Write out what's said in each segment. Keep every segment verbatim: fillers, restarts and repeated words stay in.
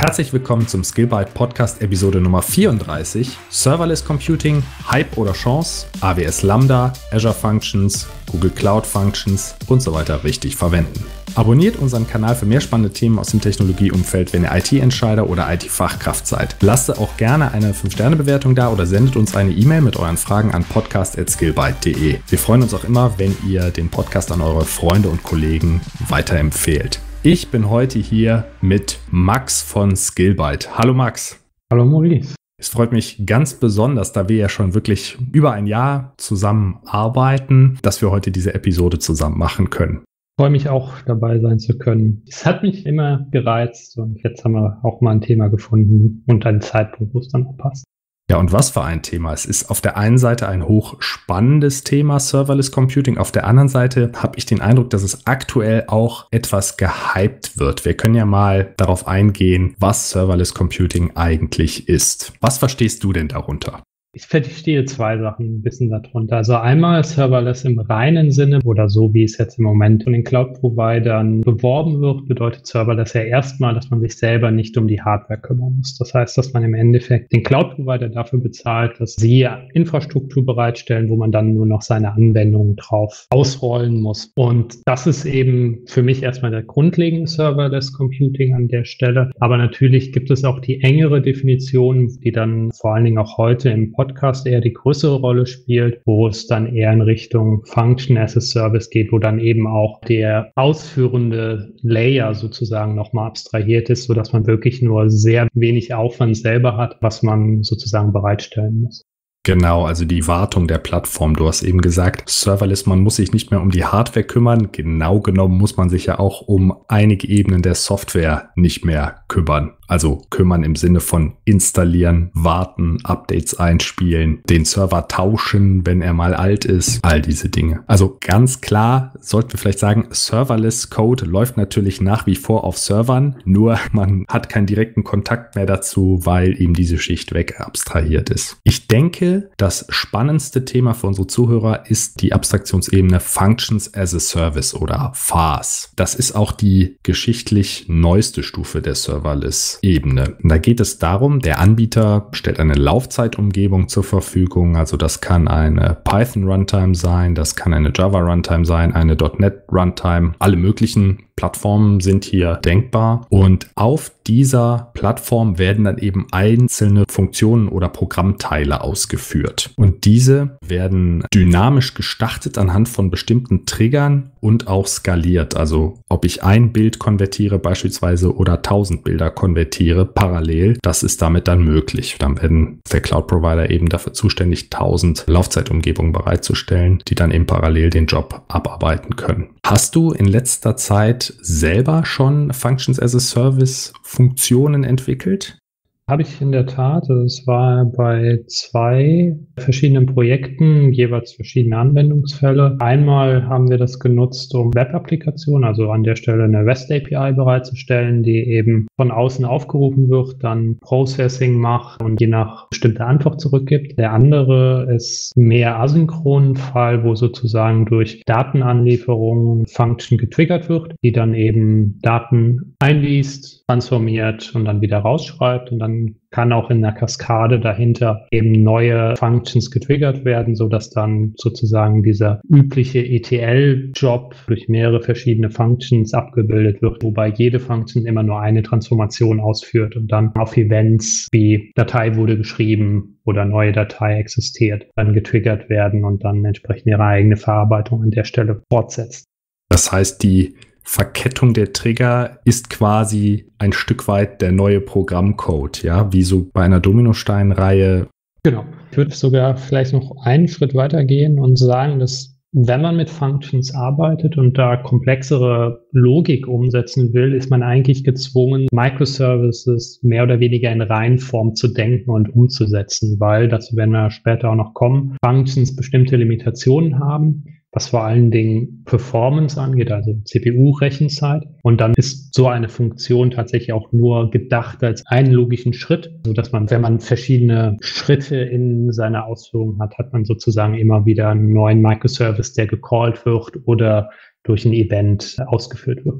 Herzlich willkommen zum Skillbyte Podcast Episode Nummer vierunddreißig. Serverless Computing, Hype oder Chance, A W S Lambda, Azure Functions, Google Cloud Functions und so weiter richtig verwenden. Abonniert unseren Kanal für mehr spannende Themen aus dem Technologieumfeld, wenn ihr I T-Entscheider oder I T-Fachkraft seid. Lasst auch gerne eine fünf Sterne Bewertung da oder sendet uns eine E-Mail mit euren Fragen an podcast at skillbyte punkt de. Wir freuen uns auch immer, wenn ihr den Podcast an eure Freunde und Kollegen weiterempfehlt. Ich bin heute hier mit Max von Skillbyte. Hallo Max. Hallo Maurice. Es freut mich ganz besonders, da wir ja schon wirklich über ein Jahr zusammen arbeiten, dass wir heute diese Episode zusammen machen können. Ich freue mich auch, dabei sein zu können. Es hat mich immer gereizt und jetzt haben wir auch mal ein Thema gefunden und einen Zeitpunkt, wo es dann auch passt. Ja, und was für ein Thema. Es ist auf der einen Seite ein hochspannendes Thema, Serverless Computing. Auf der anderen Seite habe ich den Eindruck, dass es aktuell auch etwas gehypt wird. Wir können ja mal darauf eingehen, was Serverless Computing eigentlich ist. Was verstehst du denn darunter? Ich verstehe zwei Sachen ein bisschen darunter. Also einmal Serverless im reinen Sinne oder so, wie es jetzt im Moment von den Cloud-Providern beworben wird, bedeutet Serverless ja erstmal, dass man sich selber nicht um die Hardware kümmern muss. Das heißt, dass man im Endeffekt den Cloud-Provider dafür bezahlt, dass sie Infrastruktur bereitstellen, wo man dann nur noch seine Anwendungen drauf ausrollen muss. Und das ist eben für mich erstmal der grundlegende Serverless Computing an der Stelle. Aber natürlich gibt es auch die engere Definition, die dann vor allen Dingen auch heute im Podcast eher die größere Rolle spielt, wo es dann eher in Richtung Function as a Service geht, wo dann eben auch der ausführende Layer sozusagen nochmal abstrahiert ist, sodass man wirklich nur sehr wenig Aufwand selber hat, was man sozusagen bereitstellen muss. Genau, also die Wartung der Plattform. Du hast eben gesagt, Serverless, man muss sich nicht mehr um die Hardware kümmern. Genau genommen muss man sich ja auch um einige Ebenen der Software nicht mehr kümmern. Also kümmern im Sinne von installieren, warten, Updates einspielen, den Server tauschen, wenn er mal alt ist, all diese Dinge. Also ganz klar sollten wir vielleicht sagen, Serverless Code läuft natürlich nach wie vor auf Servern, nur man hat keinen direkten Kontakt mehr dazu, weil eben diese Schicht weg abstrahiert ist. Ich denke, das spannendste Thema für unsere Zuhörer ist die Abstraktionsebene Functions as a Service oder F A S. Das ist auch die geschichtlich neueste Stufe der Serverless Ebene. Und da geht es darum, der Anbieter stellt eine Laufzeitumgebung zur Verfügung. Also das kann eine Python Runtime sein, das kann eine Java Runtime sein, eine .NET Runtime. Alle möglichen Plattformen sind hier denkbar. Und auf dieser Plattform werden dann eben einzelne Funktionen oder Programmteile ausgeführt. Und diese werden dynamisch gestartet anhand von bestimmten Triggern und auch skaliert. Also ob ich ein Bild konvertiere beispielsweise oder tausend Bilder konvertiere parallel, das ist damit dann möglich. Dann werden der Cloud-Provider eben dafür zuständig, tausend Laufzeitumgebungen bereitzustellen, die dann eben parallel den Job abarbeiten können. Hast du in letzter Zeit selber schon Functions as a Service Funktionen entwickelt? Habe ich in der Tat. Es war bei zwei verschiedenen Projekten, jeweils verschiedene Anwendungsfälle. Einmal haben wir das genutzt, um Web-Applikationen, also an der Stelle eine REST-A P I bereitzustellen, die eben von außen aufgerufen wird, dann Processing macht und je nach bestimmter Antwort zurückgibt. Der andere ist mehr asynchronen Fall, wo sozusagen durch Datenanlieferungen Function getriggert wird, die dann eben Daten einliest, transformiert und dann wieder rausschreibt und dann kann auch in einer Kaskade dahinter eben neue Functions getriggert werden, sodass dann sozusagen dieser übliche E T L-Job durch mehrere verschiedene Functions abgebildet wird, wobei jede Function immer nur eine Transformation ausführt und dann auf Events wie Datei wurde geschrieben oder neue Datei existiert, dann getriggert werden und dann entsprechend ihre eigene Verarbeitung an der Stelle fortsetzt. Das heißt, die Verkettung der Trigger ist quasi ein Stück weit der neue Programmcode, ja, wie so bei einer Dominosteinreihe. Genau. Ich würde sogar vielleicht noch einen Schritt weiter gehen und sagen, dass wenn man mit Functions arbeitet und da komplexere Logik umsetzen will, ist man eigentlich gezwungen, Microservices mehr oder weniger in Reihenform zu denken und umzusetzen, weil, dazu werden wir später auch noch kommen, Functions bestimmte Limitationen haben, was vor allen Dingen Performance angeht, also C P U-Rechenzeit. Und dann ist so eine Funktion tatsächlich auch nur gedacht als einen logischen Schritt, sodass man, wenn man verschiedene Schritte in seiner Ausführung hat, hat man sozusagen immer wieder einen neuen Microservice, der gecallt wird oder durch ein Event ausgeführt wird.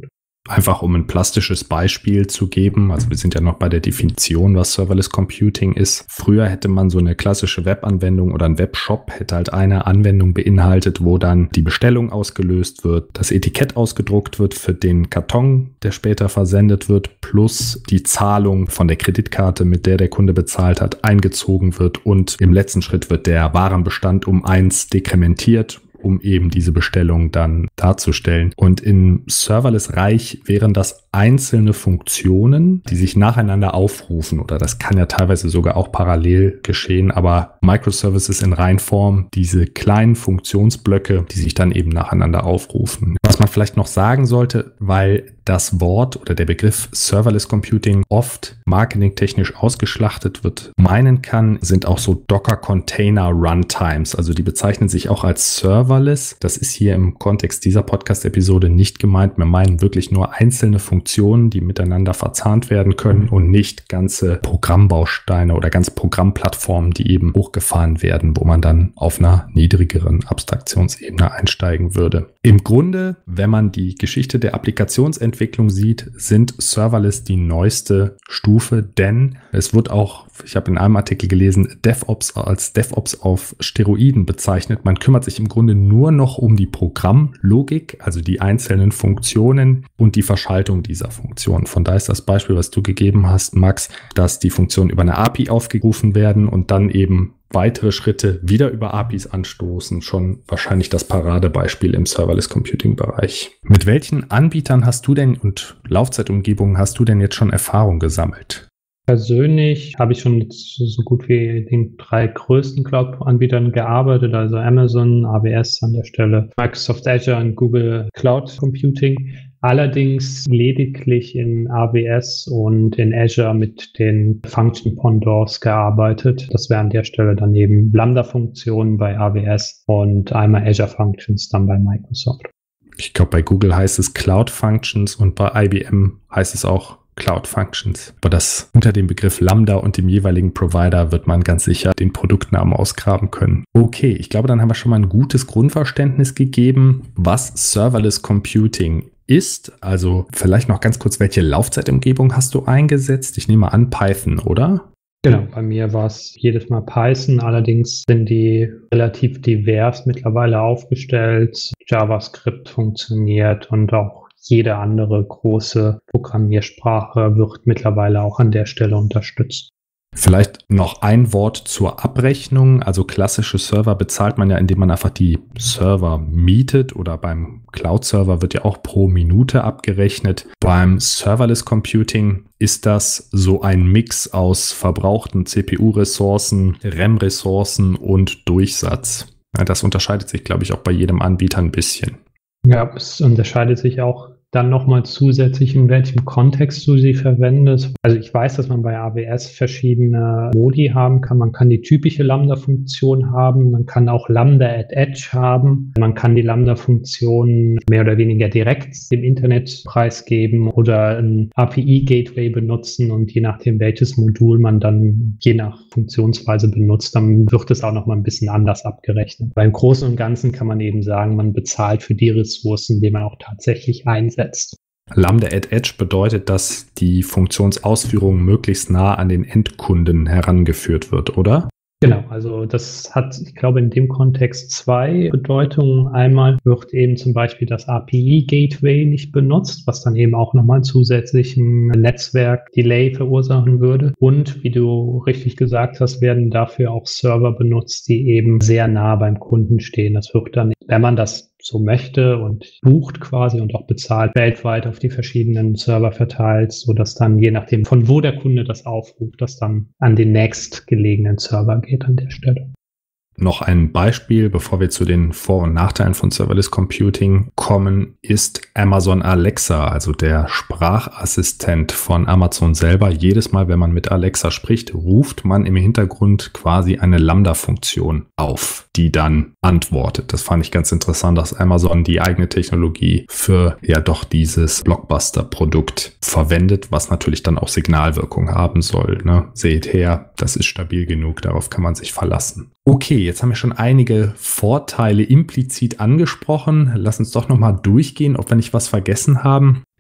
Einfach um ein plastisches Beispiel zu geben, also wir sind ja noch bei der Definition, was Serverless Computing ist. Früher hätte man so eine klassische Webanwendung oder ein Webshop, hätte halt eine Anwendung beinhaltet, wo dann die Bestellung ausgelöst wird, das Etikett ausgedruckt wird für den Karton, der später versendet wird, plus die Zahlung von der Kreditkarte, mit der der Kunde bezahlt hat, eingezogen wird und im letzten Schritt wird der Warenbestand um eins dekrementiert, um eben diese Bestellung dann darzustellen. Und in Serverless-Reich wären das einzelne Funktionen, die sich nacheinander aufrufen, oder das kann ja teilweise sogar auch parallel geschehen, aber Microservices in Reinform, diese kleinen Funktionsblöcke, die sich dann eben nacheinander aufrufen. Was man vielleicht noch sagen sollte, weil das Wort oder der Begriff Serverless Computing oft marketingtechnisch ausgeschlachtet wird, meinen kann, sind auch so Docker-Container-Runtimes. Also die bezeichnen sich auch als Serverless. Das ist hier im Kontext dieser Podcast-Episode nicht gemeint. Wir meinen wirklich nur einzelne Funktionen, die miteinander verzahnt werden können und nicht ganze Programmbausteine oder ganz Programmplattformen, die eben hochgefahren werden, wo man dann auf einer niedrigeren Abstraktionsebene einsteigen würde. Im Grunde, wenn man die Geschichte der Applikationsentwicklung Entwicklung sieht, sind Serverless die neueste Stufe, denn es wird auch, ich habe in einem Artikel gelesen, DevOps als DevOps auf Steroiden bezeichnet. Man kümmert sich im Grunde nur noch um die Programmlogik, also die einzelnen Funktionen und die Verschaltung dieser Funktionen. Von daher ist das Beispiel, was du gegeben hast, Max, dass die Funktionen über eine A P I aufgerufen werden und dann eben weitere Schritte wieder über A P Is anstoßen, schon wahrscheinlich das Paradebeispiel im Serverless Computing Bereich. Mit welchen Anbietern hast du denn und Laufzeitumgebungen hast du denn jetzt schon Erfahrung gesammelt? Persönlich habe ich schon mit so gut wie den drei größten Cloud-Anbietern gearbeitet, also Amazon, A W S an der Stelle, Microsoft Azure und Google Cloud Computing. Allerdings lediglich in A W S und in Azure mit den Function Pendants gearbeitet. Das wäre an der Stelle dann eben Lambda-Funktionen bei A W S und einmal Azure Functions dann bei Microsoft. Ich glaube, bei Google heißt es Cloud Functions und bei I B M heißt es auch Cloud Functions. Aber das unter dem Begriff Lambda und dem jeweiligen Provider wird man ganz sicher den Produktnamen ausgraben können. Okay, ich glaube, dann haben wir schon mal ein gutes Grundverständnis gegeben, was Serverless Computing ist. Also vielleicht noch ganz kurz, welche Laufzeitumgebung hast du eingesetzt? Ich nehme an Python, oder? Genau, bei mir war es jedes Mal Python, allerdings sind die relativ divers mittlerweile aufgestellt. JavaScript funktioniert und auch jede andere große Programmiersprache wird mittlerweile auch an der Stelle unterstützt. Vielleicht noch ein Wort zur Abrechnung. Also klassische Server bezahlt man ja, indem man einfach die Server mietet, oder beim Cloud-Server wird ja auch pro Minute abgerechnet. Beim Serverless Computing ist das so ein Mix aus verbrauchten C P U-Ressourcen, RAM-Ressourcen und Durchsatz. Ja, das unterscheidet sich, glaube ich, auch bei jedem Anbieter ein bisschen. Ja, es unterscheidet sich auch dann nochmal zusätzlich, in welchem Kontext du sie verwendest. Also ich weiß, dass man bei A W S verschiedene Modi haben kann. Man kann die typische Lambda-Funktion haben. Man kann auch Lambda at Edge haben. Man kann die Lambda-Funktion mehr oder weniger direkt dem Internet preisgeben oder ein A P I-Gateway benutzen. Und je nachdem, welches Modul man dann je nach Funktionsweise benutzt, dann wird es auch nochmal ein bisschen anders abgerechnet. Beim Großen und Ganzen kann man eben sagen, man bezahlt für die Ressourcen, die man auch tatsächlich einsetzt. Lambda at Edge bedeutet, dass die Funktionsausführung möglichst nah an den Endkunden herangeführt wird, oder? Genau, also das hat, ich glaube, in dem Kontext zwei Bedeutungen. Einmal wird eben zum Beispiel das A P I-Gateway nicht benutzt, was dann eben auch nochmal zusätzlichen Netzwerk-Delay verursachen würde. Und wie du richtig gesagt hast, werden dafür auch Server benutzt, die eben sehr nah beim Kunden stehen. Das wird dann, wenn man das so möchte und bucht quasi und auch bezahlt, weltweit auf die verschiedenen Server verteilt, sodass dann je nachdem, von wo der Kunde das aufruft, das dann an den nächstgelegenen Server geht an der Stelle. Noch ein Beispiel, bevor wir zu den Vor- und Nachteilen von Serverless Computing kommen, ist Amazon Alexa, also der Sprachassistent von Amazon selber. Jedes Mal, wenn man mit Alexa spricht, ruft man im Hintergrund quasi eine Lambda-Funktion auf, die dann antwortet. Das fand ich ganz interessant, dass Amazon die eigene Technologie für ja doch dieses Blockbuster-Produkt verwendet, was natürlich dann auch Signalwirkung haben soll. Ne? Seht her, das ist stabil genug, darauf kann man sich verlassen. Okay, jetzt haben wir schon einige Vorteile implizit angesprochen. Lass uns doch nochmal durchgehen, ob wir nicht was vergessen haben.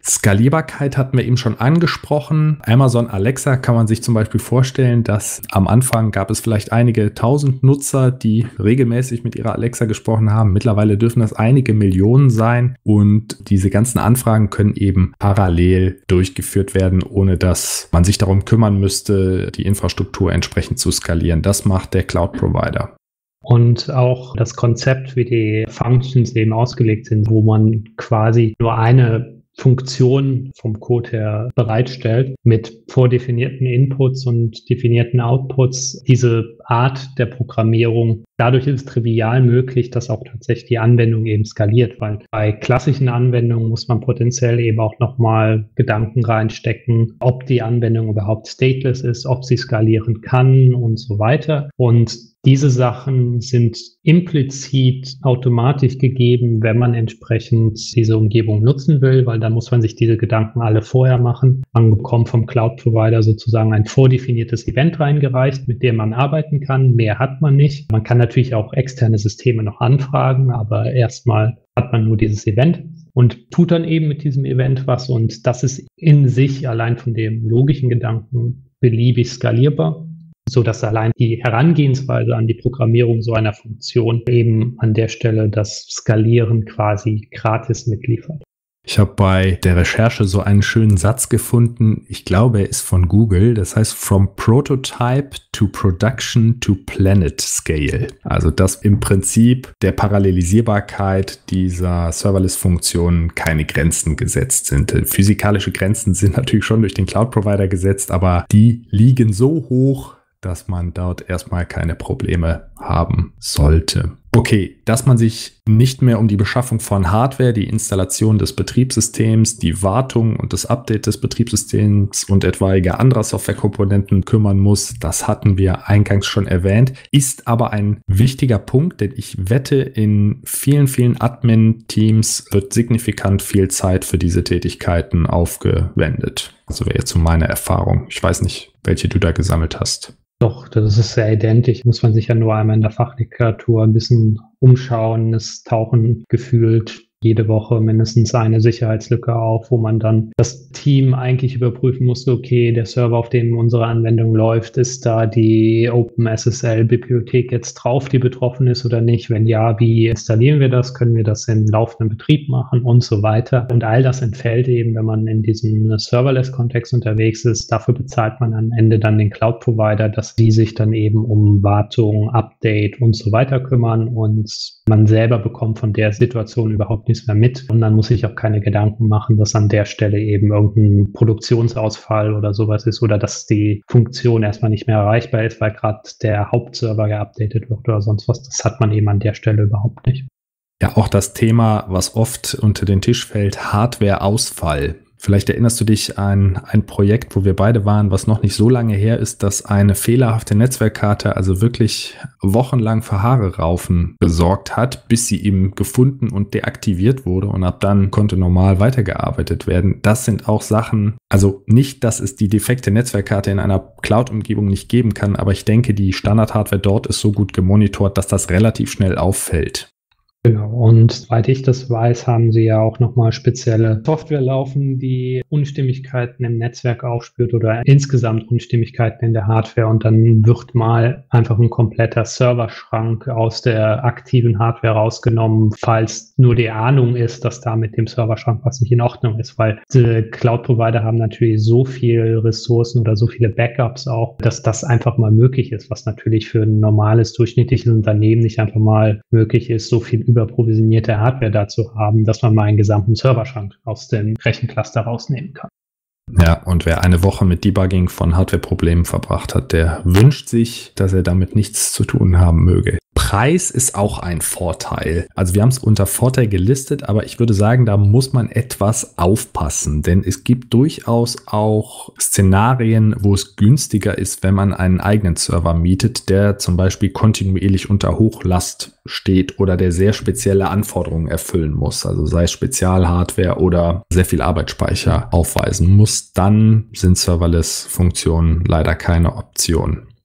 Skalierbarkeit hatten wir eben schon angesprochen. Amazon Alexa kann man sich zum Beispiel vorstellen, dass am Anfang gab es vielleicht einige tausend Nutzer, die regelmäßig mit ihrer Alexa gesprochen haben. Mittlerweile dürfen das einige Millionen sein und diese ganzen Anfragen können eben parallel durchgeführt werden, ohne dass man sich darum kümmern müsste, die Infrastruktur entsprechend zu skalieren. Das macht der Cloud-Provider. Und auch das Konzept, wie die Functions eben ausgelegt sind, wo man quasi nur eine Funktion vom Code her bereitstellt mit vordefinierten Inputs und definierten Outputs. Diese Art der Programmierung, dadurch ist es trivial möglich, dass auch tatsächlich die Anwendung eben skaliert, weil bei klassischen Anwendungen muss man potenziell eben auch nochmal Gedanken reinstecken, ob die Anwendung überhaupt stateless ist, ob sie skalieren kann und so weiter. Und diese Sachen sind implizit automatisch gegeben, wenn man entsprechend diese Umgebung nutzen will, weil dann muss man sich diese Gedanken alle vorher machen. Man bekommt vom Cloud-Provider sozusagen ein vordefiniertes Event reingereicht, mit dem man arbeiten kann. Mehr hat man nicht. Man kann natürlich auch externe Systeme noch anfragen, aber erstmal hat man nur dieses Event und tut dann eben mit diesem Event was. Und das ist in sich allein von dem logischen Gedanken beliebig skalierbar, so dass allein die Herangehensweise an die Programmierung so einer Funktion eben an der Stelle das Skalieren quasi gratis mitliefert. Ich habe bei der Recherche so einen schönen Satz gefunden. Ich glaube, er ist von Google. Das heißt, from prototype to production to planet scale. Also, dass im Prinzip der Parallelisierbarkeit dieser Serverless-Funktionen keine Grenzen gesetzt sind. Physikalische Grenzen sind natürlich schon durch den Cloud-Provider gesetzt, aber die liegen so hoch, dass man dort erstmal keine Probleme haben sollte. Okay, dass man sich nicht mehr um die Beschaffung von Hardware, die Installation des Betriebssystems, die Wartung und das Update des Betriebssystems und etwaige anderer Softwarekomponenten kümmern muss, das hatten wir eingangs schon erwähnt, ist aber ein wichtiger Punkt, denn ich wette, in vielen, vielen Admin-Teams wird signifikant viel Zeit für diese Tätigkeiten aufgewendet. Also wäre jetzt so meine Erfahrung. Ich weiß nicht, welche du da gesammelt hast. Doch, das ist sehr identisch. Muss man sich ja nur einmal in der Fachliteratur ein bisschen umschauen. Es tauchen gefühlt jede Woche mindestens eine Sicherheitslücke auf, wo man dann das Team eigentlich überprüfen musste, okay, der Server, auf dem unsere Anwendung läuft, ist da die OpenSSL-Bibliothek jetzt drauf, die betroffen ist oder nicht? Wenn ja, wie installieren wir das? Können wir das im laufenden Betrieb machen und so weiter? Und all das entfällt eben, wenn man in diesem Serverless-Kontext unterwegs ist. Dafür bezahlt man am Ende dann den Cloud-Provider, dass die sich dann eben um Wartung, Update und so weiter kümmern und man selber bekommt von der Situation überhaupt nichts mehr mit und dann muss ich auch keine Gedanken machen, dass an der Stelle eben irgendein Produktionsausfall oder sowas ist oder dass die Funktion erstmal nicht mehr erreichbar ist, weil gerade der Hauptserver geupdatet wird oder sonst was. Das hat man eben an der Stelle überhaupt nicht. Ja, auch das Thema, was oft unter den Tisch fällt, Hardwareausfall. Vielleicht erinnerst du dich an ein Projekt, wo wir beide waren, was noch nicht so lange her ist, dass eine fehlerhafte Netzwerkkarte also wirklich wochenlang für Haare raufen gesorgt hat, bis sie eben gefunden und deaktiviert wurde und ab dann konnte normal weitergearbeitet werden. Das sind auch Sachen, also nicht, dass es die defekte Netzwerkkarte in einer Cloud-Umgebung nicht geben kann, aber ich denke, die Standard-Hardware dort ist so gut gemonitort, dass das relativ schnell auffällt. Genau, und soweit ich das weiß, haben sie ja auch nochmal spezielle Software laufen, die Unstimmigkeiten im Netzwerk aufspürt oder insgesamt Unstimmigkeiten in der Hardware und dann wird mal einfach ein kompletter Serverschrank aus der aktiven Hardware rausgenommen, falls nur die Ahnung ist, dass da mit dem Serverschrank was nicht in Ordnung ist, weil die Cloud-Provider haben natürlich so viele Ressourcen oder so viele Backups auch, dass das einfach mal möglich ist, was natürlich für ein normales, durchschnittliches Unternehmen nicht einfach mal möglich ist, so viel überprovisionierte Hardware dazu haben, dass man mal einen gesamten Serverschrank aus dem Rechencluster rausnehmen kann. Ja, und wer eine Woche mit Debugging von Hardwareproblemen verbracht hat, der wünscht sich, dass er damit nichts zu tun haben möge. Preis ist auch ein Vorteil. Also wir haben es unter Vorteil gelistet, aber ich würde sagen, da muss man etwas aufpassen, denn es gibt durchaus auch Szenarien, wo es günstiger ist, wenn man einen eigenen Server mietet, der zum Beispiel kontinuierlich unter Hochlast steht oder der sehr spezielle Anforderungen erfüllen muss, also sei es Spezialhardware oder sehr viel Arbeitsspeicher aufweisen muss, dann sind Serverless-Funktionen leider keine Option.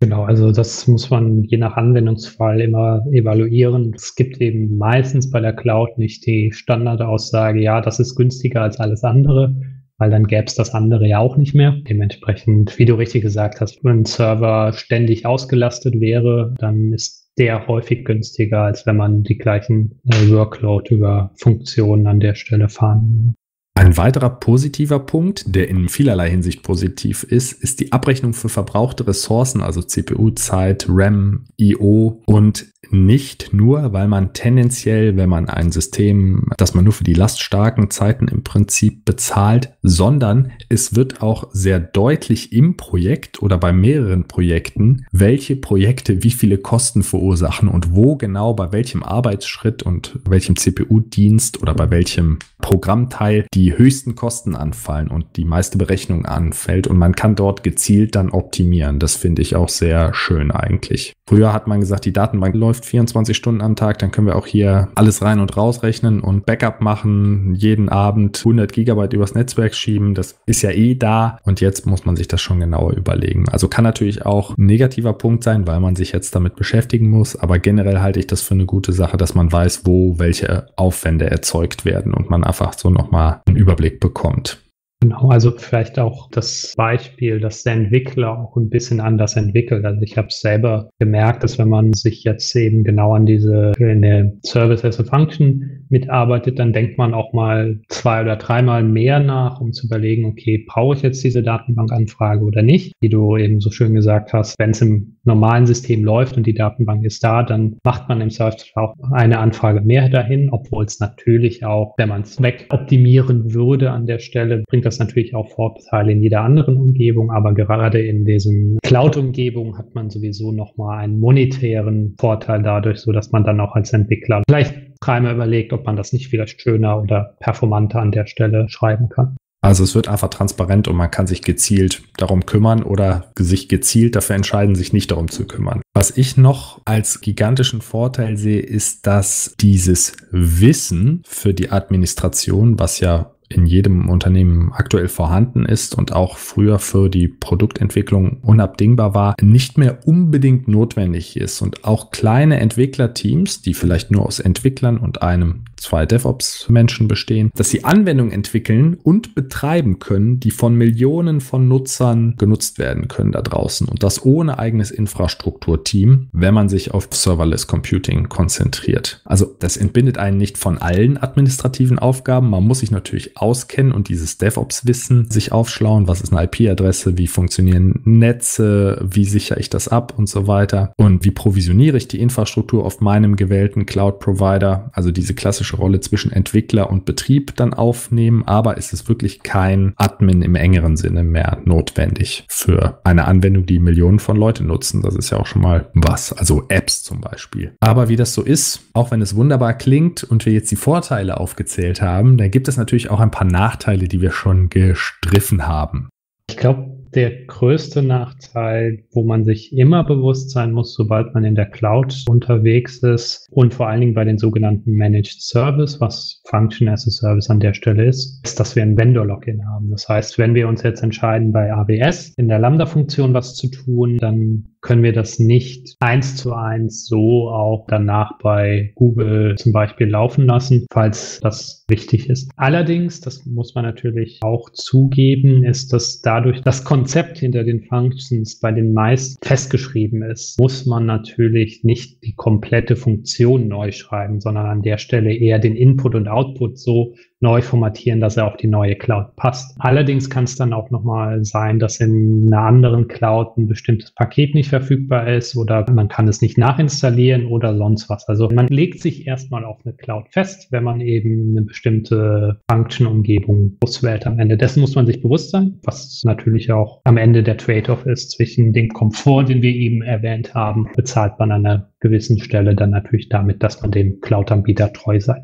Genau, also das muss man je nach Anwendungsfall immer evaluieren. Es gibt eben meistens bei der Cloud nicht die Standardaussage, ja, das ist günstiger als alles andere, weil dann gäbe es das andere ja auch nicht mehr. Dementsprechend, wie du richtig gesagt hast, wenn ein Server ständig ausgelastet wäre, dann ist der häufig günstiger, als wenn man die gleichen äh, Workload über Funktionen an der Stelle fahren würde. Ein weiterer positiver Punkt, der in vielerlei Hinsicht positiv ist, ist die Abrechnung für verbrauchte Ressourcen, also C P U-Zeit, RAM, I O und nicht nur, weil man tendenziell, wenn man ein System, das man nur für die laststarken Zeiten im Prinzip bezahlt, sondern es wird auch sehr deutlich im Projekt oder bei mehreren Projekten, welche Projekte wie viele Kosten verursachen und wo genau bei welchem Arbeitsschritt und welchem C P U-Dienst oder bei welchem Programmteil die höchsten Kosten anfallen und die meiste Berechnung anfällt und man kann dort gezielt dann optimieren. Das finde ich auch sehr schön eigentlich. Früher hat man gesagt, die Datenbank läuft vierundzwanzig Stunden am Tag, dann können wir auch hier alles rein und raus rechnen und Backup machen, jeden Abend hundert Gigabyte übers Netzwerk schieben. Das ist ja eh da und jetzt muss man sich das schon genauer überlegen. Also kann natürlich auch ein negativer Punkt sein, weil man sich jetzt damit beschäftigen muss, aber generell halte ich das für eine gute Sache, dass man weiß, wo welche Aufwände erzeugt werden und man einfach so nochmal einen Überblick bekommt. Genau, also vielleicht auch das Beispiel, dass der Entwickler auch ein bisschen anders entwickelt. Also ich habe es selber gemerkt, dass wenn man sich jetzt eben genau an diese eine Service as a Function mitarbeitet, dann denkt man auch mal zwei oder dreimal mehr nach, um zu überlegen, okay, brauche ich jetzt diese Datenbankanfrage oder nicht? Wie du eben so schön gesagt hast, wenn es im normalen System läuft und die Datenbank ist da, dann macht man im Service auch eine Anfrage mehr dahin, obwohl es natürlich auch, wenn man es wegoptimieren würde an der Stelle, bringt das natürlich auch Vorteile in jeder anderen Umgebung, aber gerade in diesen Cloud-Umgebungen hat man sowieso nochmal einen monetären Vorteil dadurch, so dass man dann auch als Entwickler vielleicht dreimal überlegt, ob man das nicht vielleicht schöner oder performanter an der Stelle schreiben kann. Also es wird einfach transparent und man kann sich gezielt darum kümmern oder sich gezielt dafür entscheiden, sich nicht darum zu kümmern. Was ich noch als gigantischen Vorteil sehe, ist, dass dieses Wissen für die Administration, was ja in jedem Unternehmen aktuell vorhanden ist und auch früher für die Produktentwicklung unabdingbar war, nicht mehr unbedingt notwendig ist und auch kleine Entwicklerteams, die vielleicht nur aus Entwicklern und einem, zwei DevOps-Menschen bestehen, dass sie Anwendungen entwickeln und betreiben können, die von Millionen von Nutzern genutzt werden können da draußen und das ohne eigenes Infrastrukturteam, wenn man sich auf Serverless Computing konzentriert. Also das entbindet einen nicht von allen administrativen Aufgaben, man muss sich natürlich auskennen und dieses DevOps-Wissen sich aufschlauen. Was ist eine I P-Adresse? Wie funktionieren Netze? Wie sichere ich das ab und so weiter? Und wie provisioniere ich die Infrastruktur auf meinem gewählten Cloud-Provider? Also diese klassische Rolle zwischen Entwickler und Betrieb dann aufnehmen. Aber es ist wirklich kein Admin im engeren Sinne mehr notwendig für eine Anwendung, die Millionen von Leuten nutzen. Das ist ja auch schon mal was. Also Apps zum Beispiel. Aber wie das so ist, auch wenn es wunderbar klingt und wir jetzt die Vorteile aufgezählt haben, dann gibt es natürlich auch ein paar Nachteile, die wir schon gestriffen haben. Ich glaube, der größte Nachteil, wo man sich immer bewusst sein muss, sobald man in der Cloud unterwegs ist und vor allen Dingen bei den sogenannten Managed Service, was Function as a Service an der Stelle ist, ist, dass wir ein Vendor-Login haben. Das heißt, wenn wir uns jetzt entscheiden, bei A W S in der Lambda-Funktion was zu tun, dann können wir das nicht eins zu eins so auch danach bei Google zum Beispiel laufen lassen, falls das wichtig ist. Allerdings, das muss man natürlich auch zugeben, ist, dass dadurch das Konzept hinter den Functions bei den meisten festgeschrieben ist, muss man natürlich nicht die komplette Funktion neu schreiben, sondern an der Stelle eher den Input und Output so neu formatieren, dass er auf die neue Cloud passt. Allerdings kann es dann auch nochmal sein, dass in einer anderen Cloud ein bestimmtes Paket nicht verfügbar ist oder man kann es nicht nachinstallieren oder sonst was. Also man legt sich erstmal auf eine Cloud fest, wenn man eben eine bestimmte Function-Umgebung auswählt am Ende. Dessen muss man sich bewusst sein, was natürlich auch am Ende der Trade-off ist zwischen dem Komfort, den wir eben erwähnt haben, bezahlt man an einer gewissen Stelle dann natürlich damit, dass man dem Cloud-Anbieter treu sein muss.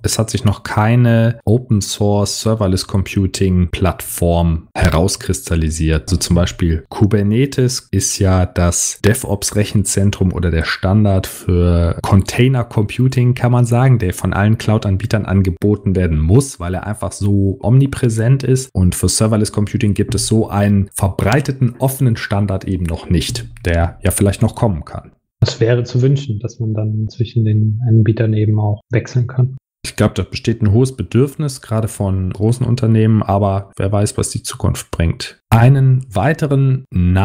es hat sich noch keine Open Source Serverless Computing Plattform herauskristallisiert. So zum Beispiel Kubernetes ist ja das DevOps-Rechenzentrum oder der Standard für Container Computing, kann man sagen, der von allen Cloud-Anbietern angeboten werden muss, weil er einfach so omnipräsent ist. Und für Serverless Computing gibt es so einen verbreiteten, offenen Standard eben noch nicht, der ja vielleicht noch kommen kann. Es wäre zu wünschen, dass man dann zwischen den Anbietern eben auch wechseln kann. Ich glaube, da besteht ein hohes Bedürfnis, gerade von großen Unternehmen, aber wer weiß, was die Zukunft bringt. Einen weiteren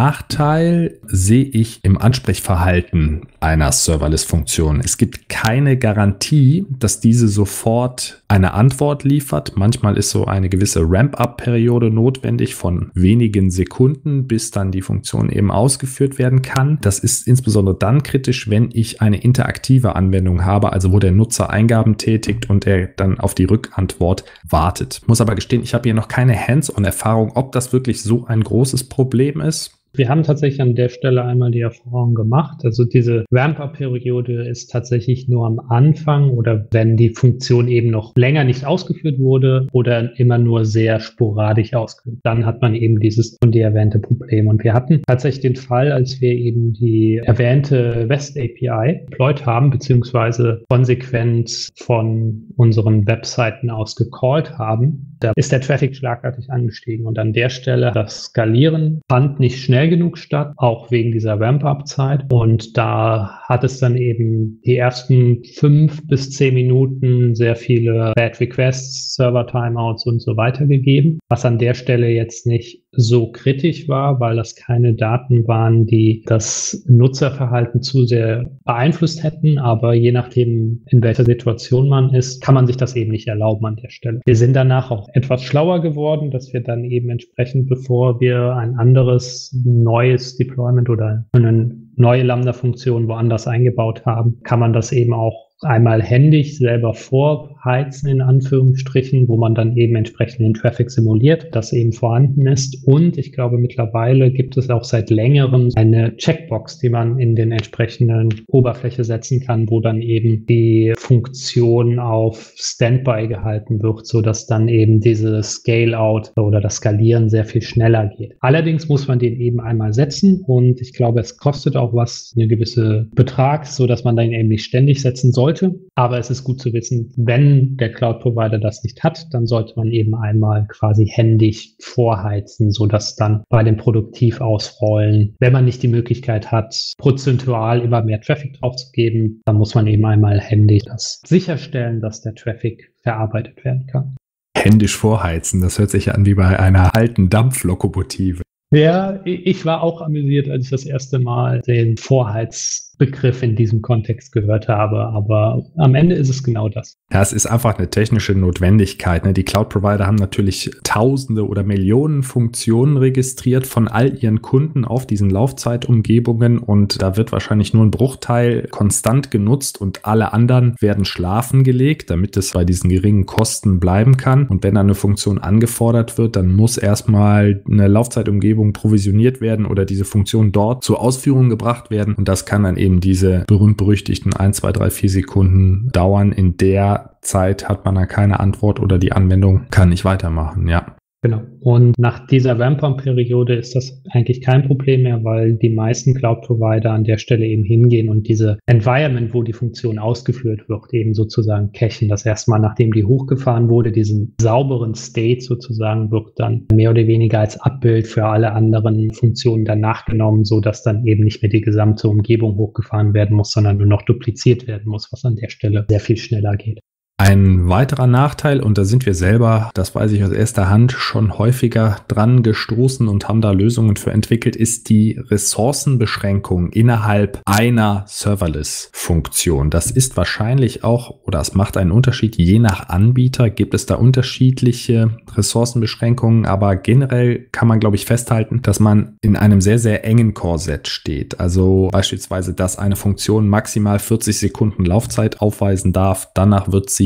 Nachteil sehe ich im Ansprechverhalten einer Serverless-Funktion. Es gibt keine Garantie, dass diese sofort eine Antwort liefert. Manchmal ist so eine gewisse Ramp-up-Periode notwendig von wenigen Sekunden, bis dann die Funktion eben ausgeführt werden kann. Das ist insbesondere dann kritisch, wenn ich eine interaktive Anwendung habe, also wo der Nutzer Eingaben tätigt und er dann auf die Rückantwort wartet. Muss aber gestehen, ich habe hier noch keine Hands-on-Erfahrung, ob das wirklich so ein großes Problem ist. Wir haben tatsächlich an der Stelle einmal die Erfahrung gemacht. Also diese Ramp-up-Periode ist tatsächlich nur am Anfang oder wenn die Funktion eben noch länger nicht ausgeführt wurde oder immer nur sehr sporadisch ausgeführt. Dann hat man eben dieses von dir erwähnte Problem. Und wir hatten tatsächlich den Fall, als wir eben die erwähnte REST A P I deployed haben, beziehungsweise konsequent von unseren Webseiten aus gecallt haben. Da ist der Traffic schlagartig angestiegen. Und an der Stelle das Skalieren fand nicht schnell genug statt, auch wegen dieser Ramp-up-Zeit. Und da hat es dann eben die ersten fünf bis zehn Minuten sehr viele Bad Requests, Server-Timeouts und so weiter gegeben, was an der Stelle jetzt nicht so kritisch war, weil das keine Daten waren, die das Nutzerverhalten zu sehr beeinflusst hätten. Aber je nachdem, in welcher Situation man ist, kann man sich das eben nicht erlauben an der Stelle. Wir sind danach auch etwas schlauer geworden, dass wir dann eben entsprechend, bevor wir ein anderes neues Deployment oder eine neue Lambda-Funktion woanders eingebaut haben, kann man das eben auch einmal händisch selber vorheizen, in Anführungsstrichen, wo man dann eben entsprechend den Traffic simuliert, das eben vorhanden ist. Und ich glaube, mittlerweile gibt es auch seit längerem eine Checkbox, die man in den entsprechenden Oberfläche setzen kann, wo dann eben die Funktion auf Standby gehalten wird, sodass dann eben dieses Scale-out oder das Skalieren sehr viel schneller geht. Allerdings muss man den eben einmal setzen und ich glaube, es kostet auch was, eine gewisse Betrag, sodass man den eben nicht ständig setzen soll. Aber es ist gut zu wissen, wenn der Cloud-Provider das nicht hat, dann sollte man eben einmal quasi händisch vorheizen, sodass dann bei dem Produktivausrollen, wenn man nicht die Möglichkeit hat, prozentual immer mehr Traffic draufzugeben, dann muss man eben einmal händisch das sicherstellen, dass der Traffic verarbeitet werden kann. Händisch vorheizen, das hört sich an wie bei einer alten Dampflokomotive. Ja, ich war auch amüsiert, als ich das erste Mal den Vorheizbegriff in diesem Kontext gehört habe, aber am Ende ist es genau das. Ja, es ist einfach eine technische Notwendigkeit. Ne? Die Cloud-Provider haben natürlich Tausende oder Millionen Funktionen registriert von all ihren Kunden auf diesen Laufzeitumgebungen und da wird wahrscheinlich nur ein Bruchteil konstant genutzt und alle anderen werden schlafen gelegt, damit es bei diesen geringen Kosten bleiben kann. Und wenn eine Funktion angefordert wird, dann muss erstmal eine Laufzeitumgebung provisioniert werden oder diese Funktion dort zur Ausführung gebracht werden. Und das kann dann eben diese berühmt-berüchtigten eins, zwei, drei, vier Sekunden dauern. In der Zeit hat man dann keine Antwort oder die Anwendung kann nicht weitermachen, ja. Genau. Und nach dieser Ramp-up-Periode ist das eigentlich kein Problem mehr, weil die meisten Cloud-Provider an der Stelle eben hingehen und diese Environment, wo die Funktion ausgeführt wird, eben sozusagen cachen. Das erstmal, nachdem die hochgefahren wurde, diesen sauberen State sozusagen wird dann mehr oder weniger als Abbild für alle anderen Funktionen danach genommen, so dass dann eben nicht mehr die gesamte Umgebung hochgefahren werden muss, sondern nur noch dupliziert werden muss, was an der Stelle sehr viel schneller geht. Ein weiterer Nachteil, und da sind wir selber, das weiß ich aus erster Hand, schon häufiger dran gestoßen und haben da Lösungen für entwickelt, ist die Ressourcenbeschränkung innerhalb einer Serverless-Funktion. Das ist wahrscheinlich auch, oder es macht einen Unterschied, je nach Anbieter gibt es da unterschiedliche Ressourcenbeschränkungen, aber generell kann man, glaube ich, festhalten, dass man in einem sehr, sehr engen Korsett steht. Also beispielsweise, dass eine Funktion maximal vierzig Sekunden Laufzeit aufweisen darf, danach wird sie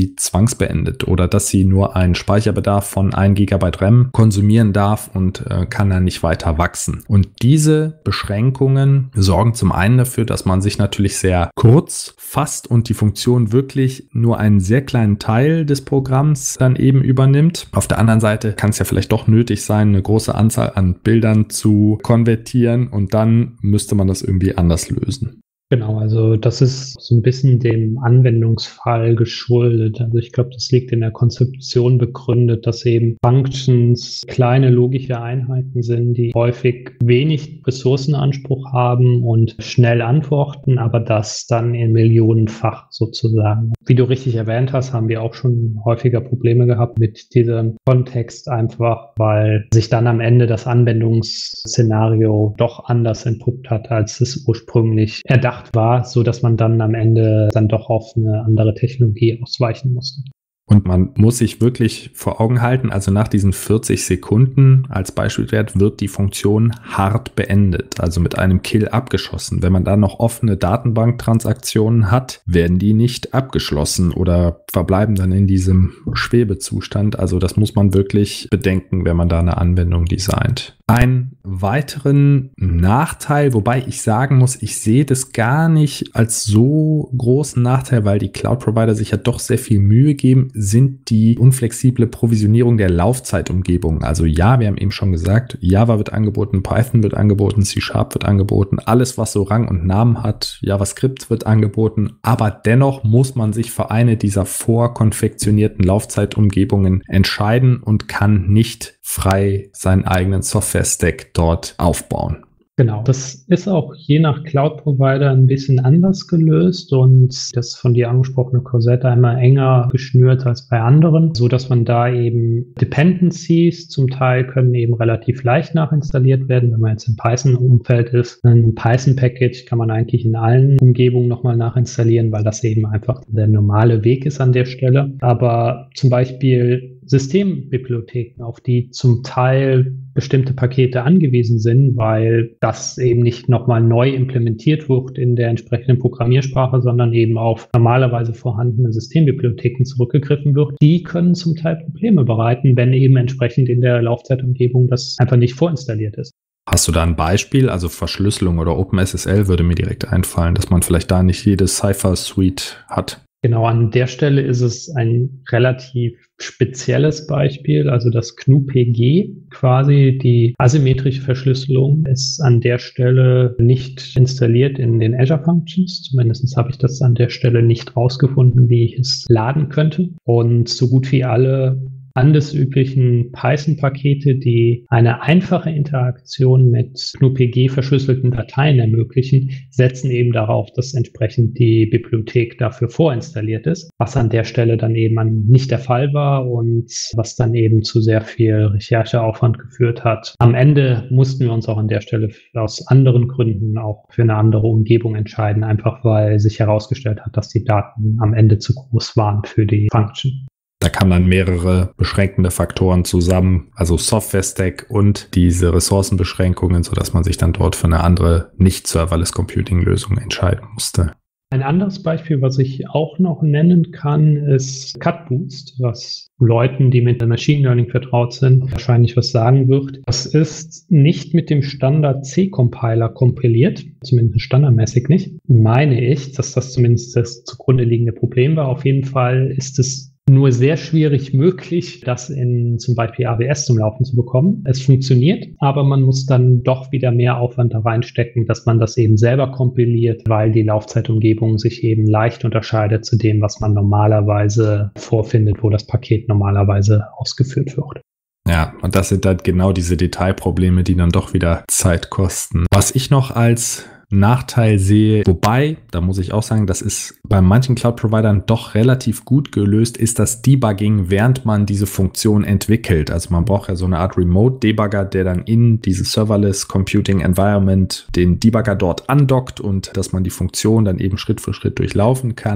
sie zwangsbeendet oder dass sie nur einen Speicherbedarf von ein Gigabyte RAM konsumieren darf und äh, kann dann nicht weiter wachsen. Und diese Beschränkungen sorgen zum einen dafür, dass man sich natürlich sehr kurz fasst und die Funktion wirklich nur einen sehr kleinen Teil des Programms dann eben übernimmt. Auf der anderen Seite kann es ja vielleicht doch nötig sein, eine große Anzahl an Bildern zu konvertieren und dann müsste man das irgendwie anders lösen. Genau, also das ist so ein bisschen dem Anwendungsfall geschuldet. Also ich glaube, das liegt in der Konzeption begründet, dass eben Functions kleine logische Einheiten sind, die häufig wenig Ressourcenanspruch haben und schnell antworten, aber das dann in Millionenfach sozusagen. Wie du richtig erwähnt hast, haben wir auch schon häufiger Probleme gehabt mit diesem Kontext, einfach weil sich dann am Ende das Anwendungsszenario doch anders entpuppt hat, als es ursprünglich erdacht war, so dass man dann am Ende dann doch auf eine andere Technologie ausweichen musste. Und man muss sich wirklich vor Augen halten, also nach diesen vierzig Sekunden als Beispielwert wird die Funktion hart beendet, also mit einem Kill abgeschossen. Wenn man da noch offene Datenbanktransaktionen hat, werden die nicht abgeschlossen oder verbleiben dann in diesem Schwebezustand. Also das muss man wirklich bedenken, wenn man da eine Anwendung designt. Einen weiteren Nachteil, wobei ich sagen muss, ich sehe das gar nicht als so großen Nachteil, weil die Cloud-Provider sich ja doch sehr viel Mühe geben, sind die unflexible Provisionierung der Laufzeitumgebung. Also ja, wir haben eben schon gesagt, Java wird angeboten, Python wird angeboten, C-Sharp wird angeboten, alles was so Rang und Namen hat, JavaScript wird angeboten, aber dennoch muss man sich für eine dieser vorkonfektionierten Laufzeitumgebungen entscheiden und kann nicht frei seinen eigenen Software-Stack dort aufbauen. Genau, das ist auch je nach Cloud-Provider ein bisschen anders gelöst und das von dir angesprochene Korsett einmal enger geschnürt als bei anderen, so dass man da eben Dependencies zum Teil können eben relativ leicht nachinstalliert werden, wenn man jetzt im Python-Umfeld ist. Ein Python-Package kann man eigentlich in allen Umgebungen nochmal nachinstallieren, weil das eben einfach der normale Weg ist an der Stelle. Aber zum Beispiel Systembibliotheken, auf die zum Teil bestimmte Pakete angewiesen sind, weil das eben nicht nochmal neu implementiert wird in der entsprechenden Programmiersprache, sondern eben auf normalerweise vorhandene Systembibliotheken zurückgegriffen wird. Die können zum Teil Probleme bereiten, wenn eben entsprechend in der Laufzeitumgebung das einfach nicht vorinstalliert ist. Hast du da ein Beispiel? Also Verschlüsselung oder OpenSSL würde mir direkt einfallen, dass man vielleicht da nicht jede Cypher-Suite hat. Genau, an der Stelle ist es ein relativ spezielles Beispiel, also das G N U P G, quasi die asymmetrische Verschlüsselung, ist an der Stelle nicht installiert in den Azure Functions. Zumindest habe ich das an der Stelle nicht rausgefunden, wie ich es laden könnte. Und so gut wie alle handelsüblichen Python-Pakete, die eine einfache Interaktion mit G N U P G verschlüsselten Dateien ermöglichen, setzen eben darauf, dass entsprechend die Bibliothek dafür vorinstalliert ist, was an der Stelle dann eben nicht der Fall war und was dann eben zu sehr viel Rechercheaufwand geführt hat. Am Ende mussten wir uns auch an der Stelle aus anderen Gründen auch für eine andere Umgebung entscheiden, einfach weil sich herausgestellt hat, dass die Daten am Ende zu groß waren für die Function. Da kamen dann mehrere beschränkende Faktoren zusammen, also Software-Stack und diese Ressourcenbeschränkungen, sodass man sich dann dort für eine andere Nicht-Serverless-Computing-Lösung entscheiden musste. Ein anderes Beispiel, was ich auch noch nennen kann, ist CutBoost, was Leuten, die mit Machine Learning vertraut sind, wahrscheinlich was sagen wird. Das ist nicht mit dem Standard C-Compiler kompiliert, zumindest standardmäßig nicht. Meine ich, dass das zumindest das zugrunde liegende Problem war. Auf jeden Fall ist es nur sehr schwierig möglich, das in zum Beispiel A W S zum Laufen zu bekommen. Es funktioniert, aber man muss dann doch wieder mehr Aufwand da reinstecken, dass man das eben selber kompiliert, weil die Laufzeitumgebung sich eben leicht unterscheidet zu dem, was man normalerweise vorfindet, wo das Paket normalerweise ausgeführt wird. Ja, und das sind dann genau diese Detailprobleme, die dann doch wieder Zeit kosten. Was ich noch als Nachteil sehe, wobei, da muss ich auch sagen, das ist bei manchen Cloud-Providern doch relativ gut gelöst, ist das Debugging, während man diese Funktion entwickelt. Also man braucht ja so eine Art Remote-Debugger, der dann in dieses Serverless Computing Environment den Debugger dort andockt und dass man die Funktion dann eben Schritt für Schritt durchlaufen kann. Da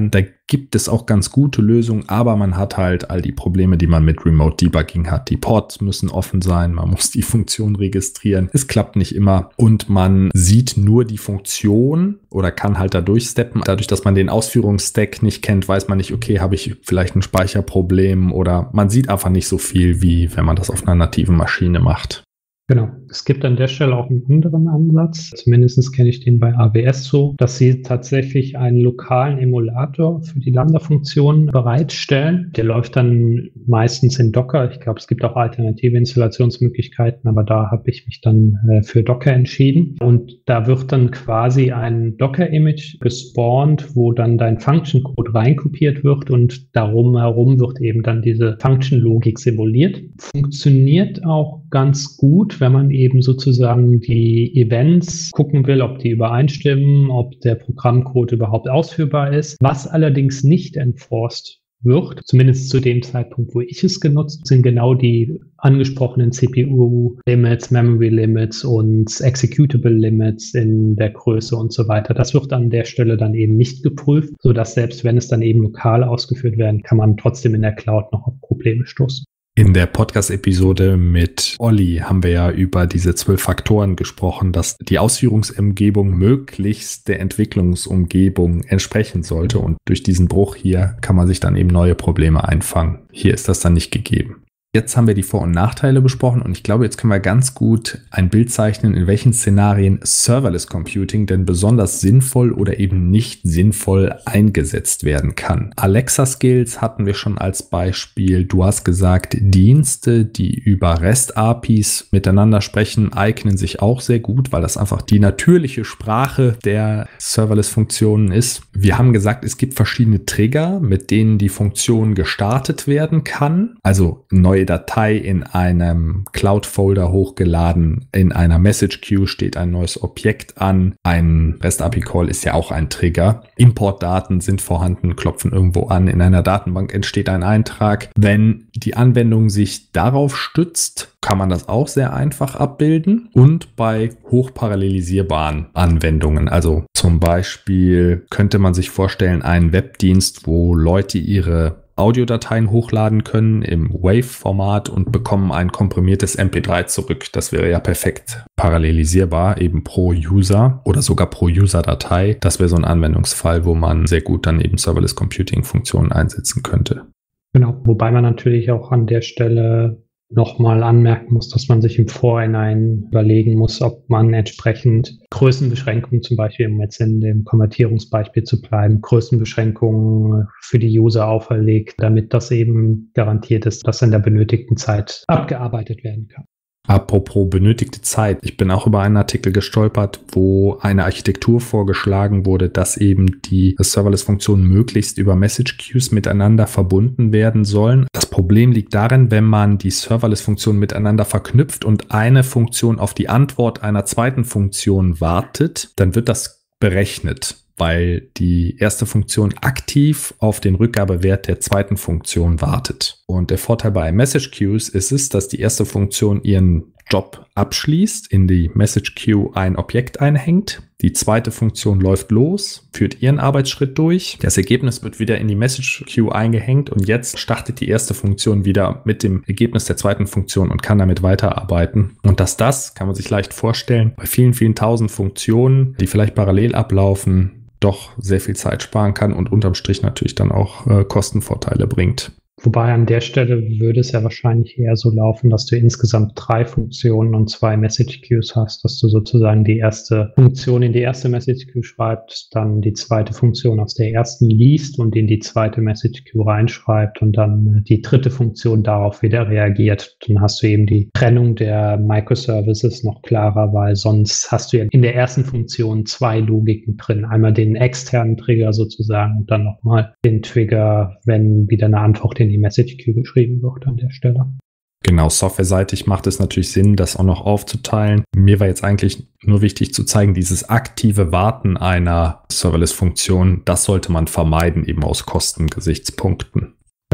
gibt es auch ganz gute Lösungen, aber man hat halt all die Probleme, die man mit Remote Debugging hat. Die Ports müssen offen sein, man muss die Funktion registrieren. Es klappt nicht immer und man sieht nur die Funktion oder kann halt da durchsteppen. Dadurch, dass man den Ausführungsstack nicht kennt, weiß man nicht, okay, habe ich vielleicht ein Speicherproblem oder man sieht einfach nicht so viel, wie wenn man das auf einer nativen Maschine macht. Genau. Es gibt an der Stelle auch einen anderen Ansatz. Zumindest kenne ich den bei A W S so, dass sie tatsächlich einen lokalen Emulator für die Lambda-Funktion bereitstellen. Der läuft dann meistens in Docker. Ich glaube, es gibt auch alternative Installationsmöglichkeiten, aber da habe ich mich dann äh, für Docker entschieden. Und da wird dann quasi ein Docker-Image gespawnt, wo dann dein Function-Code reinkopiert wird und darum herum wird eben dann diese Function-Logik simuliert. Funktioniert auch ganz gut, wenn man eben sozusagen die Events gucken will, ob die übereinstimmen, ob der Programmcode überhaupt ausführbar ist. Was allerdings nicht enforced wird, zumindest zu dem Zeitpunkt, wo ich es genutzt, sind genau die angesprochenen C P U-Limits, Memory-Limits und Executable-Limits in der Größe und so weiter. Das wird an der Stelle dann eben nicht geprüft, sodass selbst wenn es dann eben lokal ausgeführt werden, kann man trotzdem in der Cloud noch auf Probleme stoßen. In der Podcast-Episode mit Olli haben wir ja über diese zwölf Faktoren gesprochen, dass die Ausführungsumgebung möglichst der Entwicklungsumgebung entsprechen sollte. Und durch diesen Bruch hier kann man sich dann eben neue Probleme einfangen. Hier ist das dann nicht gegeben. Jetzt haben wir die Vor- und Nachteile besprochen und ich glaube, jetzt können wir ganz gut ein Bild zeichnen, in welchen Szenarien Serverless Computing denn besonders sinnvoll oder eben nicht sinnvoll eingesetzt werden kann. Alexa Skills hatten wir schon als Beispiel. Du hast gesagt, Dienste, die über REST-A P Is miteinander sprechen, eignen sich auch sehr gut, weil das einfach die natürliche Sprache der Serverless-Funktionen ist. Wir haben gesagt, es gibt verschiedene Trigger, mit denen die Funktion gestartet werden kann. Also neue Datei in einem Cloud-Folder hochgeladen, in einer Message Queue steht ein neues Objekt an, ein REST-A P I-Call ist ja auch ein Trigger, Importdaten sind vorhanden, klopfen irgendwo an, in einer Datenbank entsteht ein Eintrag. Wenn die Anwendung sich darauf stützt, kann man das auch sehr einfach abbilden und bei hochparallelisierbaren Anwendungen, also zum Beispiel könnte man sich vorstellen, einen Webdienst, wo Leute ihre Audiodateien hochladen können im Wave-Format und bekommen ein komprimiertes M P drei zurück. Das wäre ja perfekt parallelisierbar, eben pro User oder sogar pro User-Datei. Das wäre so ein Anwendungsfall, wo man sehr gut dann eben Serverless Computing-Funktionen einsetzen könnte. Genau, wobei man natürlich auch an der Stelle nochmal anmerken muss, dass man sich im Vorhinein überlegen muss, ob man entsprechend Größenbeschränkungen, zum Beispiel, um jetzt in dem Konvertierungsbeispiel zu bleiben, Größenbeschränkungen für die User auferlegt, damit das eben garantiert ist, dass in der benötigten Zeit abgearbeitet werden kann. Apropos benötigte Zeit. Ich bin auch über einen Artikel gestolpert, wo eine Architektur vorgeschlagen wurde, dass eben die Serverless-Funktionen möglichst über Message Queues miteinander verbunden werden sollen. Das Problem liegt darin, wenn man die Serverless-Funktionen miteinander verknüpft und eine Funktion auf die Antwort einer zweiten Funktion wartet, dann wird das berechnet, weil die erste Funktion aktiv auf den Rückgabewert der zweiten Funktion wartet. Und der Vorteil bei Message Queues ist es, dass die erste Funktion ihren Job abschließt, in die Message Queue ein Objekt einhängt. Die zweite Funktion läuft los, führt ihren Arbeitsschritt durch. Das Ergebnis wird wieder in die Message Queue eingehängt und jetzt startet die erste Funktion wieder mit dem Ergebnis der zweiten Funktion und kann damit weiterarbeiten. Und dass das, kann man sich leicht vorstellen, bei vielen, vielen tausend Funktionen, die vielleicht parallel ablaufen, doch sehr viel Zeit sparen kann und unterm Strich natürlich dann auch äh, Kostenvorteile bringt. Wobei an der Stelle würde es ja wahrscheinlich eher so laufen, dass du insgesamt drei Funktionen und zwei Message Queues hast, dass du sozusagen die erste Funktion in die erste Message Queue schreibst, dann die zweite Funktion aus der ersten liest und in die zweite Message Queue reinschreibt und dann die dritte Funktion darauf wieder reagiert. Dann hast du eben die Trennung der Microservices noch klarer, weil sonst hast du ja in der ersten Funktion zwei Logiken drin. Einmal den externen Trigger sozusagen und dann nochmal den Trigger, wenn wieder eine Antwort in die Message Queue geschrieben wird an der Stelle. Genau, softwareseitig macht es natürlich Sinn, das auch noch aufzuteilen. Mir war jetzt eigentlich nur wichtig zu zeigen, dieses aktive Warten einer Serverless-Funktion, das sollte man vermeiden, eben aus Kostengesichtspunkten. Ja,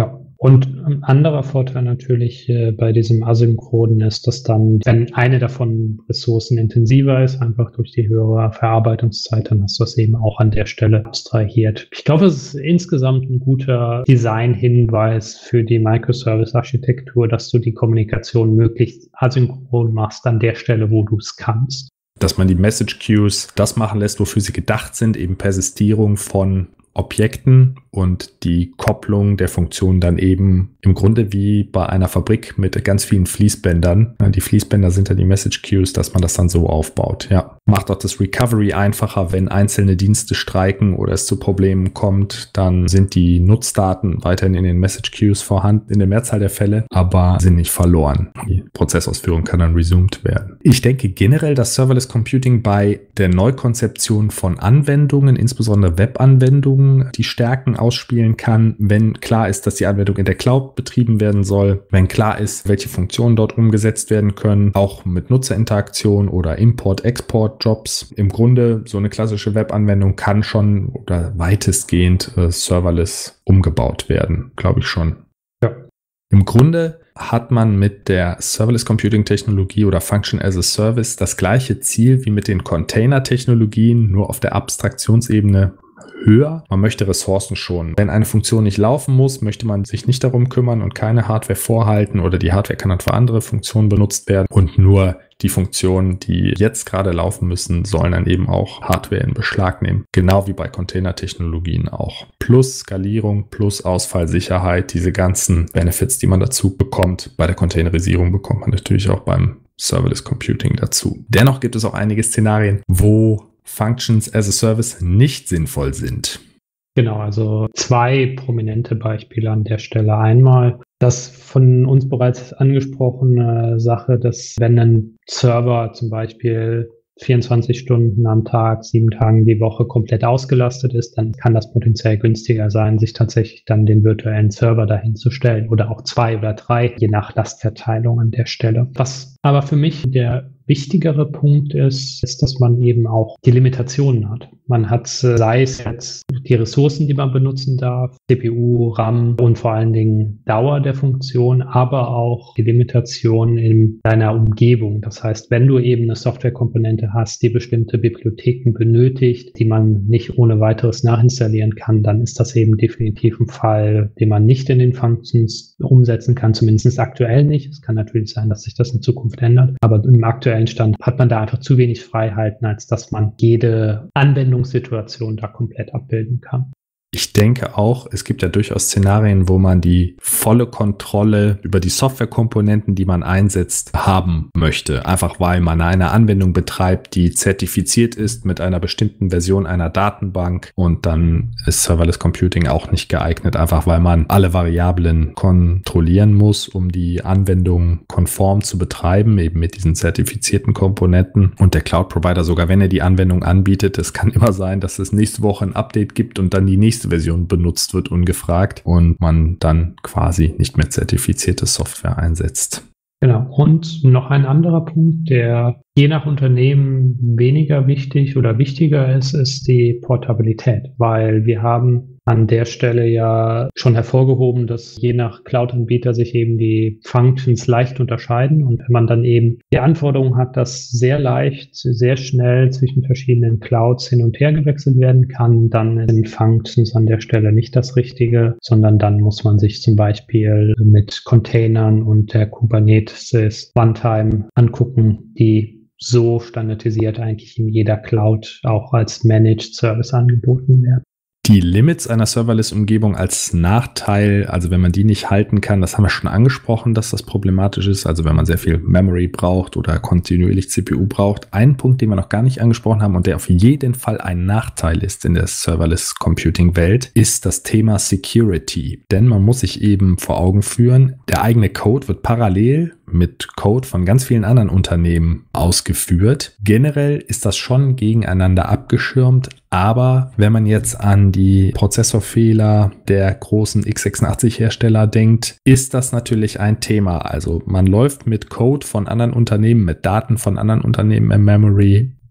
Und ein anderer Vorteil natürlich äh, bei diesem Asynchronen ist, dass dann, wenn eine davon ressourcenintensiver ist, einfach durch die höhere Verarbeitungszeit, dann hast du das eben auch an der Stelle abstrahiert. Ich glaube, es ist insgesamt ein guter Designhinweis für die Microservice-Architektur, dass du die Kommunikation möglichst asynchron machst an der Stelle, wo du es kannst. Dass man die Message Queues das machen lässt, wofür sie gedacht sind, eben Persistierung von Objekten und die Kopplung der Funktionen dann eben im Grunde wie bei einer Fabrik mit ganz vielen Fließbändern. Die Fließbänder sind dann die Message Queues, dass man das dann so aufbaut. Ja, macht auch das Recovery einfacher, wenn einzelne Dienste streiken oder es zu Problemen kommt, dann sind die Nutzdaten weiterhin in den Message Queues vorhanden, in der Mehrzahl der Fälle, aber sind nicht verloren. Die Prozessausführung kann dann resumed werden. Ich denke generell, dass Serverless Computing bei der Neukonzeption von Anwendungen, insbesondere Webanwendungen, die Stärken ausspielen kann, wenn klar ist, dass die Anwendung in der Cloud betrieben werden soll, wenn klar ist, welche Funktionen dort umgesetzt werden können, auch mit Nutzerinteraktion oder Import-Export-Jobs. Im Grunde so eine klassische Webanwendung kann schon oder weitestgehend äh, serverless umgebaut werden, glaube ich schon. Ja. Im Grunde hat man mit der Serverless Computing Technologie oder Function as a Service das gleiche Ziel wie mit den Container-Technologien, nur auf der Abstraktionsebene höher. Man möchte Ressourcen schonen. Wenn eine Funktion nicht laufen muss, möchte man sich nicht darum kümmern und keine Hardware vorhalten oder die Hardware kann dann für andere Funktionen benutzt werden und nur die Funktionen, die jetzt gerade laufen müssen, sollen dann eben auch Hardware in Beschlag nehmen. Genau wie bei Container-Technologien auch. Plus Skalierung, plus Ausfallsicherheit, diese ganzen Benefits, die man dazu bekommt. Bei der Containerisierung bekommt man natürlich auch beim Serverless Computing dazu. Dennoch gibt es auch einige Szenarien, wo Functions as a Service nicht sinnvoll sind. Genau, also zwei prominente Beispiele an der Stelle. Einmal das von uns bereits angesprochene Sache, dass wenn ein Server zum Beispiel vierundzwanzig Stunden am Tag, sieben Tagen die Woche komplett ausgelastet ist, dann kann das potenziell günstiger sein, sich tatsächlich dann den virtuellen Server dahin zu stellen oder auch zwei oder drei, je nach Lastverteilung an der Stelle. Was aber für mich der wichtigere Punkt ist, ist, dass man eben auch die Limitationen hat. Man hat, sei es jetzt die Ressourcen, die man benutzen darf, C P U, RAM und vor allen Dingen Dauer der Funktion, aber auch die Limitation in deiner Umgebung. Das heißt, wenn du eben eine Softwarekomponente hast, die bestimmte Bibliotheken benötigt, die man nicht ohne weiteres nachinstallieren kann, dann ist das eben definitiv ein Fall, den man nicht in den Functions umsetzen kann, zumindest aktuell nicht. Es kann natürlich sein, dass sich das in Zukunft ändert, aber im aktuellen Stand hat man da einfach zu wenig Freiheiten, als dass man jede Anwendungssituation da komplett abbilden kann. Ich denke auch, es gibt ja durchaus Szenarien, wo man die volle Kontrolle über die Softwarekomponenten, die man einsetzt, haben möchte. Einfach weil man eine Anwendung betreibt, die zertifiziert ist mit einer bestimmten Version einer Datenbank und dann ist Serverless Computing auch nicht geeignet, einfach weil man alle Variablen kontrollieren muss, um die Anwendung konform zu betreiben, eben mit diesen zertifizierten Komponenten. Und der Cloud-Provider, sogar wenn er die Anwendung anbietet, es kann immer sein, dass es nächste Woche ein Update gibt und dann die nächste Version benutzt wird, ungefragt, und man dann quasi nicht mehr zertifizierte Software einsetzt. Genau. Und noch ein anderer Punkt, der je nach Unternehmen weniger wichtig oder wichtiger ist, ist die Portabilität, weil wir haben an der Stelle ja schon hervorgehoben, dass je nach Cloud-Anbieter sich eben die Functions leicht unterscheiden. Und wenn man dann eben die Anforderung hat, dass sehr leicht, sehr schnell zwischen verschiedenen Clouds hin und her gewechselt werden kann, dann sind Functions an der Stelle nicht das Richtige, sondern dann muss man sich zum Beispiel mit Containern und der Kubernetes Runtime angucken, die so standardisiert eigentlich in jeder Cloud auch als Managed Service angeboten werden. Die Limits einer Serverless-Umgebung als Nachteil, also wenn man die nicht halten kann, das haben wir schon angesprochen, dass das problematisch ist, also wenn man sehr viel Memory braucht oder kontinuierlich C P U braucht. Ein Punkt, den wir noch gar nicht angesprochen haben und der auf jeden Fall ein Nachteil ist in der Serverless-Computing-Welt, ist das Thema Security. Denn man muss sich eben vor Augen führen, der eigene Code wird parallel mit Code von ganz vielen anderen Unternehmen ausgeführt. Generell ist das schon gegeneinander abgeschirmt, aber wenn man jetzt an die Prozessorfehler der großen x sechsundachtzig Hersteller denkt, ist das natürlich ein Thema. Also man läuft mit Code von anderen Unternehmen, mit Daten von anderen Unternehmen im Memory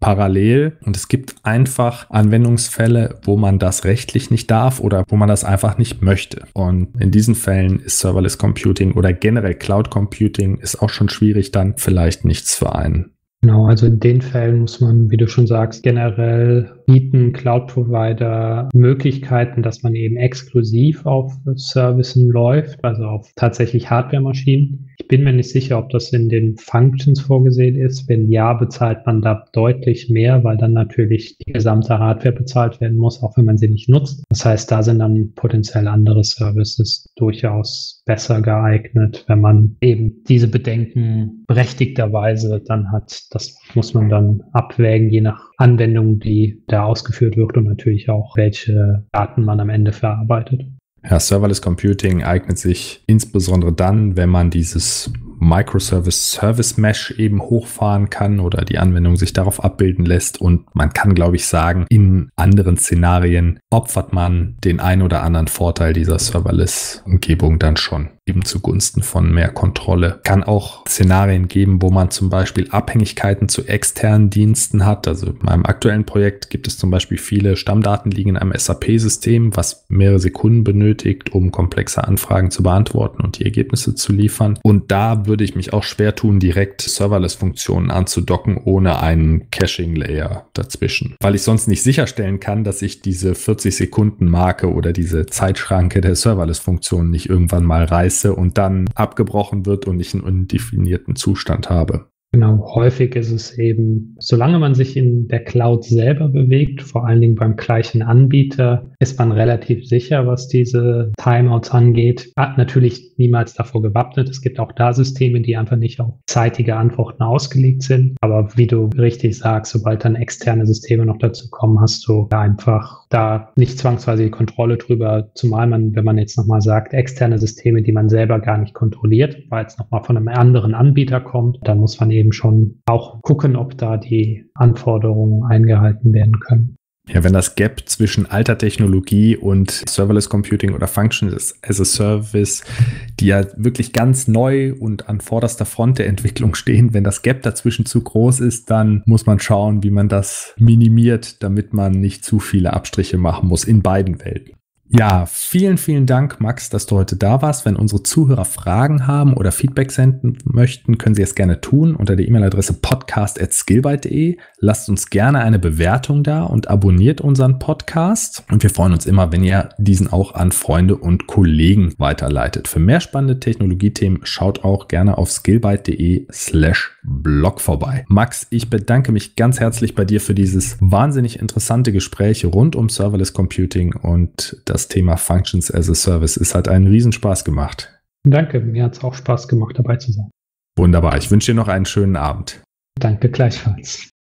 parallel und es gibt einfach Anwendungsfälle, wo man das rechtlich nicht darf oder wo man das einfach nicht möchte. Und in diesen Fällen ist Serverless Computing oder generell Cloud Computing ist auch schon schwierig, dann vielleicht nichts für einen. Genau, also in den Fällen muss man, wie du schon sagst, generell bieten Cloud-Provider Möglichkeiten, dass man eben exklusiv auf Services läuft, also auf tatsächlich Hardware-Maschinen. Ich bin mir nicht sicher, ob das in den Functions vorgesehen ist. Wenn ja, bezahlt man da deutlich mehr, weil dann natürlich die gesamte Hardware bezahlt werden muss, auch wenn man sie nicht nutzt. Das heißt, da sind dann potenziell andere Services durchaus besser geeignet, wenn man eben diese Bedenken berechtigterweise dann hat. Das muss man dann abwägen, je nach Anwendung, die da ausgeführt wird und natürlich auch, welche Daten man am Ende verarbeitet. Ja, Serverless Computing eignet sich insbesondere dann, wenn man dieses Microservice Service Mesh eben hochfahren kann oder die Anwendung sich darauf abbilden lässt. Und man kann, glaube ich, sagen, in anderen Szenarien opfert man den ein oder anderen Vorteil dieser Serverless-Umgebung dann schon, eben zugunsten von mehr Kontrolle. Kann auch Szenarien geben, wo man zum Beispiel Abhängigkeiten zu externen Diensten hat. Also in meinem aktuellen Projekt gibt es zum Beispiel viele Stammdaten liegen in einem S A P-System, was mehrere Sekunden benötigt, um komplexe Anfragen zu beantworten und die Ergebnisse zu liefern. Und da würde ich mich auch schwer tun, direkt Serverless-Funktionen anzudocken, ohne einen Caching-Layer dazwischen. Weil ich sonst nicht sicherstellen kann, dass ich diese vierzig Sekunden Marke oder diese Zeitschranke der Serverless-Funktion nicht irgendwann mal reiße und dann abgebrochen wird und ich einen undefinierten Zustand habe. Genau, häufig ist es eben, solange man sich in der Cloud selber bewegt, vor allen Dingen beim gleichen Anbieter, ist man relativ sicher, was diese Timeouts angeht. Hat natürlich niemals davor gewappnet. Es gibt auch da Systeme, die einfach nicht auf zeitige Antworten ausgelegt sind. Aber wie du richtig sagst, sobald dann externe Systeme noch dazu kommen, hast du einfach da nicht zwangsweise die Kontrolle drüber, zumal man, wenn man jetzt nochmal sagt, externe Systeme, die man selber gar nicht kontrolliert, weil es nochmal von einem anderen Anbieter kommt, dann muss man eben schon auch gucken, ob da die Anforderungen eingehalten werden können. Ja, wenn das Gap zwischen alter Technologie und Serverless Computing oder Functions as a Service, die ja wirklich ganz neu und an vorderster Front der Entwicklung stehen, wenn das Gap dazwischen zu groß ist, dann muss man schauen, wie man das minimiert, damit man nicht zu viele Abstriche machen muss in beiden Welten. Ja, vielen, vielen Dank, Max, dass du heute da warst. Wenn unsere Zuhörer Fragen haben oder Feedback senden möchten, können sie es gerne tun unter der E-Mail-Adresse podcast at skillbyte punkt de. Lasst uns gerne eine Bewertung da und abonniert unseren Podcast. Und wir freuen uns immer, wenn ihr diesen auch an Freunde und Kollegen weiterleitet. Für mehr spannende Technologiethemen schaut auch gerne auf skillbyte punkt de slash blog vorbei. Max, ich bedanke mich ganz herzlich bei dir für dieses wahnsinnig interessante Gespräch rund um Serverless Computing und das Thema Functions as a Service. Es hat einen Riesenspaß gemacht. Danke, mir hat es auch Spaß gemacht, dabei zu sein. Wunderbar, ich wünsche dir noch einen schönen Abend. Danke gleichfalls.